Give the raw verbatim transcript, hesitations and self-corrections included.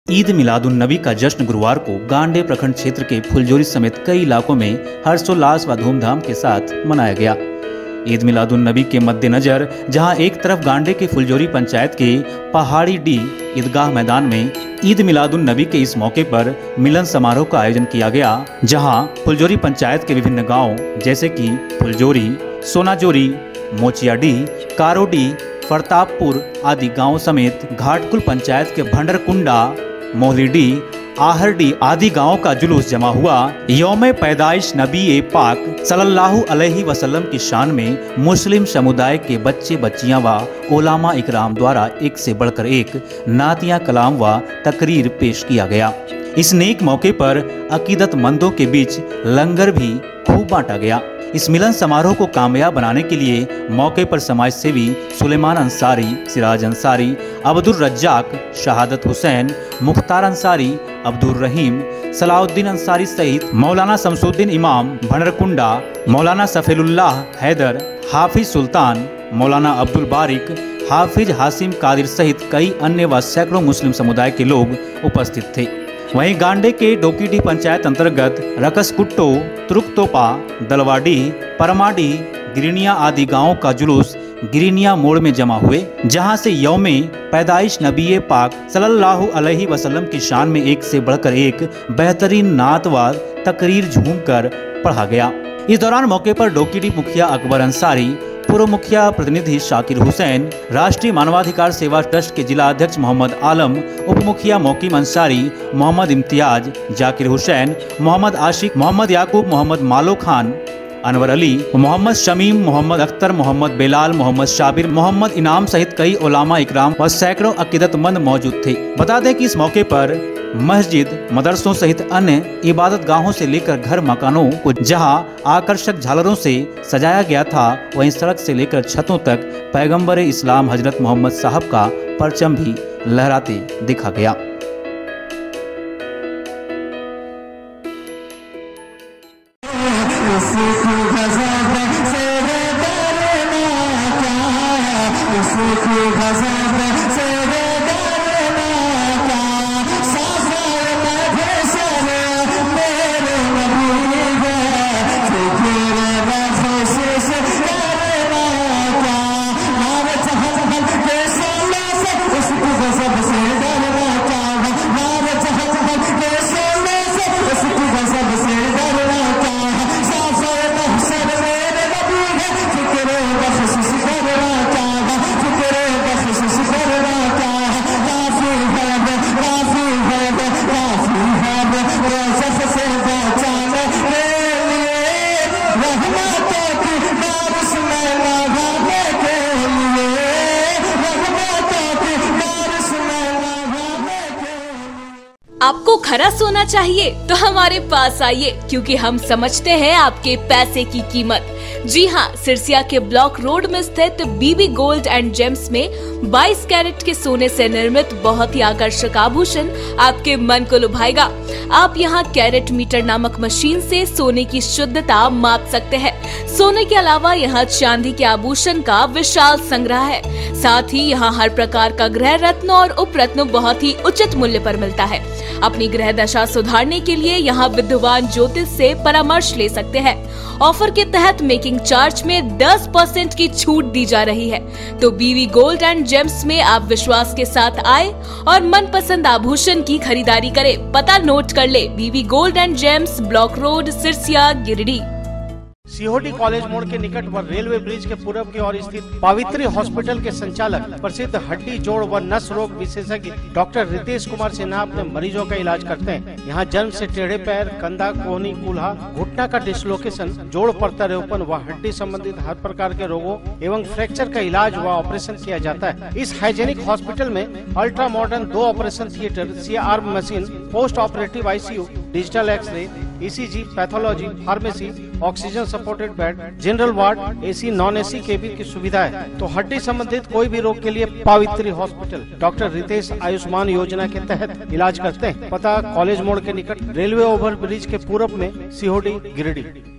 ईद मिलादुन नबी का जश्न गुरुवार को गांडे प्रखंड क्षेत्र के फुलजोरी समेत कई इलाकों में हर्षोल्लास व धूमधाम के साथ मनाया गया। ईद मिलादुन नबी के मद्देनजर जहां एक तरफ गांडे के फुलजोरी पंचायत के पहाड़ी डी ईदगाह मैदान में ईद मिलादुन नबी के इस मौके पर मिलन समारोह का आयोजन किया गया, जहां फुलजोरी पंचायत के विभिन्न गांव जैसे कि फुलजोरी, सोनाजोरी, मोचियाडी, कारोडी, फरताबपुर आदि गांवों समेत घाटकुल पंचायत के भंडरकुंडा, मोहलीडी, आहरडी आदि गांवों का जुलूस जमा हुआ। यौम पैदाइश नबी ए पाक सल्लल्लाहु अलैहि वसल्लम की शान में मुस्लिम समुदाय के बच्चे बच्चियां व उलामा इकराम द्वारा एक से बढ़कर एक नातिया कलाम व तकरीर पेश किया गया। इस नेक मौके पर अकीदतमंदों के बीच लंगर भी खूब बांटा गया। इस मिलन समारोह को कामयाब बनाने के लिए मौके पर समाज सेवी सुलेमान अंसारी, सिराज अंसारी, अब्दुल रज्जाक, शहादत हुसैन, मुख्तार अंसारी, अब्दुल रहीम, सलाउद्दीन अंसारी सहित मौलाना शमसुद्दीन इमाम भंडरकुंडा, मौलाना सफेलुल्लाह हैदर, हाफिज सुल्तान, मौलाना अब्दुल बारिक, हाफिज हासिम कादिर सहित कई अन्य व सैकड़ों मुस्लिम समुदाय के लोग उपस्थित थे। वहीं गांडे के डोकीडी पंचायत अंतर्गत रकसकुट्टो, तुरुकतोपा, दलवाडी, परमाडी, गिरिनिया आदि गांवों का जुलूस गिरिनिया मोड़ में जमा हुए, जहां से यौमे पैदाइश नबी पाक सल्लल्लाहु अलैहि वसल्लम की शान में एक से बढ़कर एक बेहतरीन नात व तकरीर झूमकर पढ़ा गया। इस दौरान मौके पर डोकीडी मुखिया अकबर अंसारी, पूर्व मुखिया प्रतिनिधि शाकिर हुसैन, राष्ट्रीय मानवाधिकार सेवा ट्रस्ट के जिला अध्यक्ष मोहम्मद आलम, उप मुखिया मोकीम अंसारी, मोहम्मद इम्तियाज, जाकिर हुसैन, मोहम्मद आशिक, मोहम्मद याकूब, मोहम्मद मालो खान, अनवर अली, मोहम्मद शमीम, मोहम्मद अख्तर, मोहम्मद बेलाल, मोहम्मद शाबिर, मोहम्मद इनाम सहित कई उलामा इकराम व सैकड़ों अकीदतमंद मौजूद थे। बता दें कि इस मौके पर मस्जिद, मदरसों सहित अन्य इबादत गाहों से लेकर घर मकानों को जहां आकर्षक झालरों से सजाया गया था, वहीं सड़क से लेकर छतों तक पैगंबर इस्लाम हजरत मोहम्मद साहब का परचम भी लहराते दिखा गया। आपको खरा सोना चाहिए तो हमारे पास आइए, क्योंकि हम समझते हैं आपके पैसे की कीमत। जी हाँ, सिरसिया के ब्लॉक रोड में स्थित बीबी गोल्ड एंड जेम्स में बाईस कैरेट के सोने से निर्मित बहुत ही आकर्षक आभूषण आपके मन को लुभाएगा। आप यहाँ कैरेट मीटर नामक मशीन से सोने की शुद्धता माप सकते हैं। सोने के अलावा यहाँ चांदी के आभूषण का विशाल संग्रह है। साथ ही यहाँ हर प्रकार का गृह रत्न और उप रत्न बहुत ही उचित मूल्य पर मिलता है। अपनी गृह दशा सुधारने के लिए यहाँ विद्वान ज्योतिष से परामर्श ले सकते हैं। ऑफर के तहत मेकिंग चार्ज में दस परसेंट की छूट दी जा रही है। तो बीवी गोल्ड एंड जेम्स में आप विश्वास के साथ आए और मनपसंद आभूषण की खरीदारी करें। पता नोट कर ले, BV gold and gems, block road, Sirsia, Giridih. Sihodih college मोड़ के निकट व रेलवे ब्रिज के पूर्व की ओर स्थित पावित्री हॉस्पिटल के संचालक प्रसिद्ध हड्डी, जोड़ व नस रोग विशेषज्ञ डॉक्टर रितेश कुमार सिन्हा अपने मरीजों का इलाज करते हैं। यहाँ जन्म से टेढ़े पैर, कंधा, कोहनी, कूल्हा, घुटना का डिसलोकेशन, जोड़ प्रत्यारोपण व हड्डी संबंधित हर प्रकार के रोगों एवं फ्रैक्चर का इलाज व ऑपरेशन किया जाता है। इस हाइजेनिक हॉस्पिटल में अल्ट्रा मॉडर्न दो operation theatre, C R machine, post operative ICU, digital X ray, ECG, pathology, pharmacy, oxygen supported bed, general ward, AC, non AC cabin की सुविधा है। तो हड्डी संबंधित कोई भी रोग के लिए पावित्री हॉस्पिटल डॉक्टर रितेश आयुष्मान योजना के तहत इलाज करते हैं। पता कॉलेज मोड़ के निकट रेलवे ओवर ब्रिज के पूर्व में, सीहोडी, गिरिडीह।